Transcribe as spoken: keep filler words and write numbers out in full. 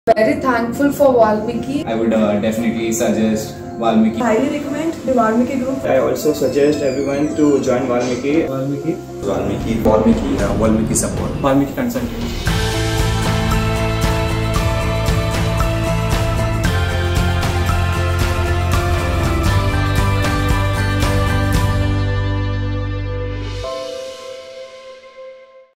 Very thankful for Valmiki. I would uh, definitely suggest Valmiki. Highly recommend the Valmiki group. I also suggest everyone to join Valmiki. Valmiki. Valmiki. Valmiki. Uh, Valmiki support. Valmiki Consulting.